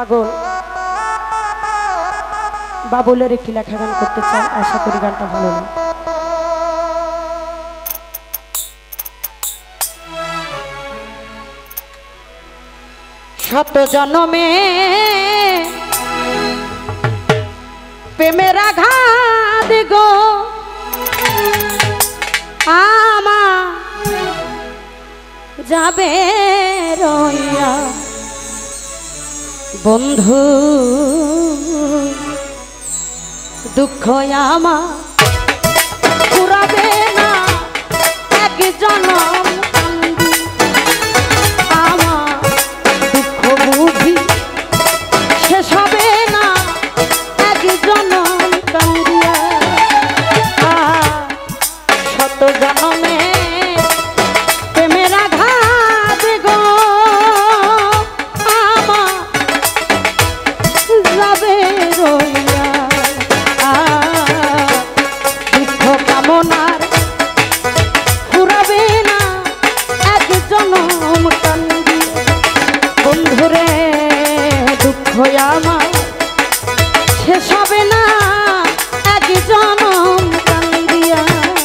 পাগল বাবুলের একটি লেখা গান করতে চাই, আশা করি গানটা ভালো লাগে। শত জনমে প্রেমের আঘাত গো আমা যাবে রইয়া বন্ধু দুঃখ আমা পুরাবে না এক জনম আমার দুঃখ বুঝি শেষ হবে না এক জনম কান্দিয়া শত জনমে প্রেমের আঘাত গো আমার যাবে রইয়া দুঃখ কামনার ফুরাবে না এক জনম কান্দি বন্ধুরে দুঃখ আমার শেষ হবে না এক জনম কান্দিয়া।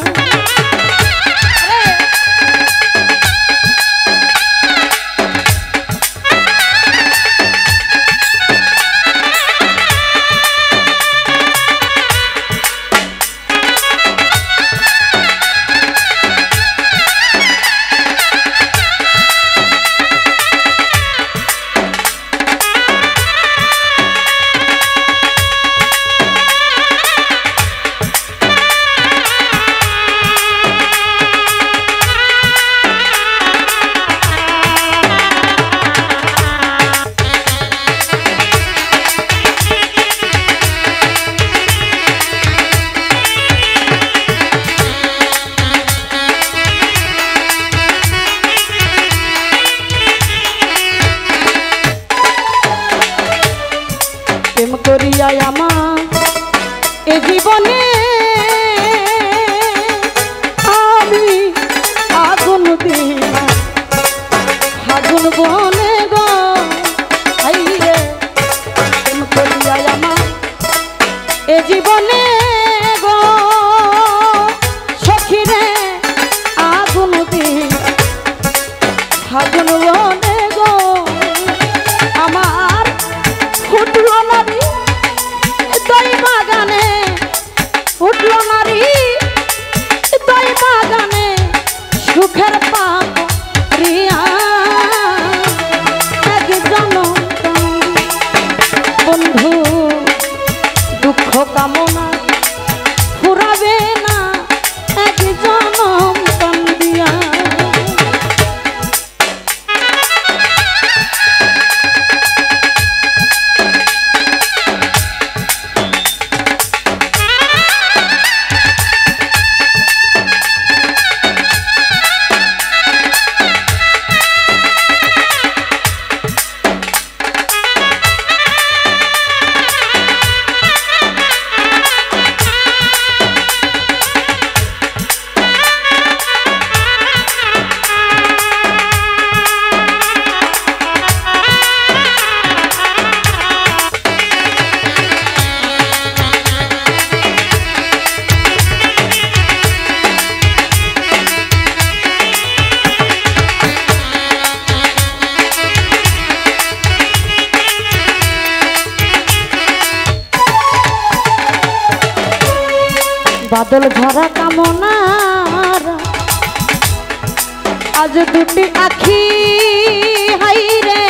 প্রেম করিয়া আমার এ জীবনে আমি আগুন দিলা আগুন বনে গো হাইরে প্রেম করিয়া আমার এ জীবনে গো সখিরে আগুন দিলা আগুন বনে গো আমার ফুটলো নারী দই বাগানে ফুটলো নারী দই বাগানে সুখের পাপ রিয়া এক জনম বন্ধু দুঃখ কামনা ফুরাবে না এক জনম কান্দিয়া। বাদল ভরা কামনার আজ দুটি আখি হাইরে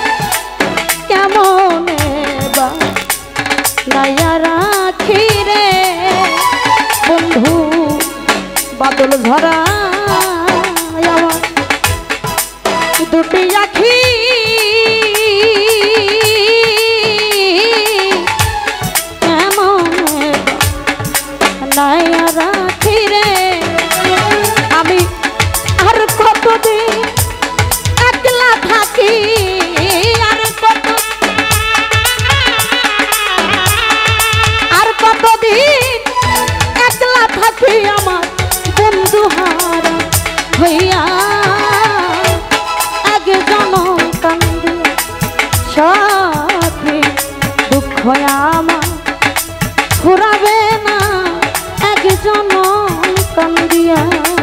কেমন বা নাইয়া রাখি রে বন্ধু বাদল ভরা আমার দুটি আখি নাইয়া রাখি রে আমি আর কতদিন একলা থাকি আর কতদিন একলা থাকি আমার বন্ধু হা আমার ফুরাবে না একজন কান্দিয়া।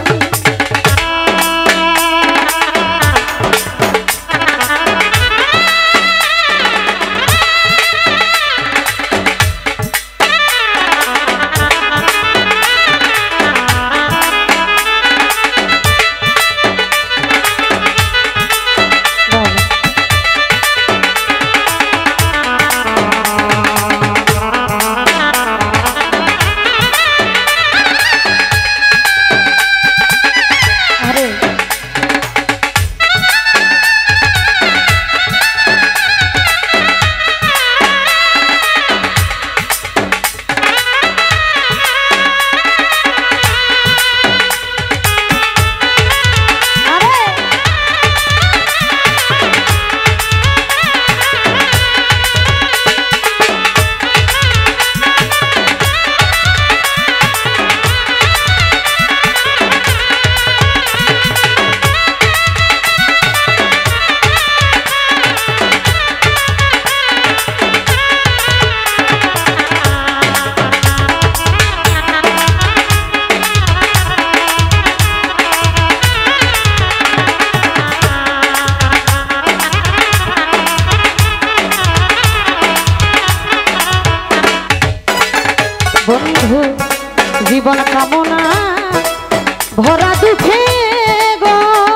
বন্ধু জীবন কামনা ভরা দুঃখে গো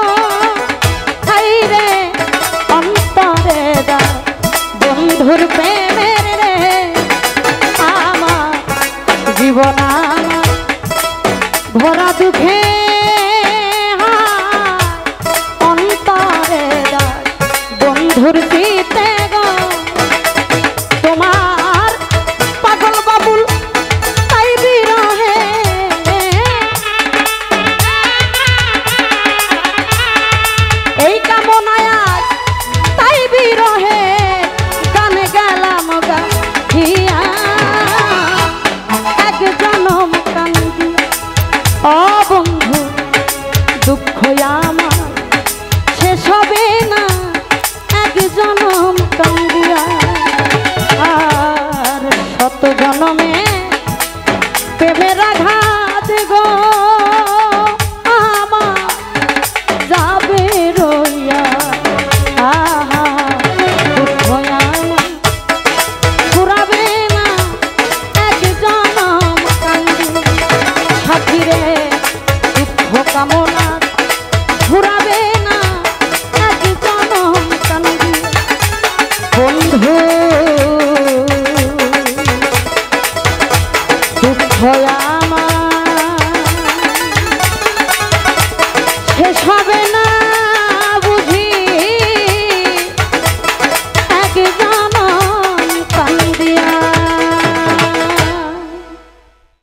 রে অন্তরে দা বন্ধুর প্রেমের রে আমার জীবন ভরা দুঃখে অন্তরে দা বন্ধুর চিতে গো তোমার পাগল বাবুল এই কামনায় তাই বিরহে গানে গেলাম গাহিয়া এক জনম কান্দিয়া। ও বন্ধু দুঃখ আমার শেষ হবে না এক জনম কান্দিয়া। আর শত জনমে প্রেমের আঘাত গো কামনা ঘুরাবে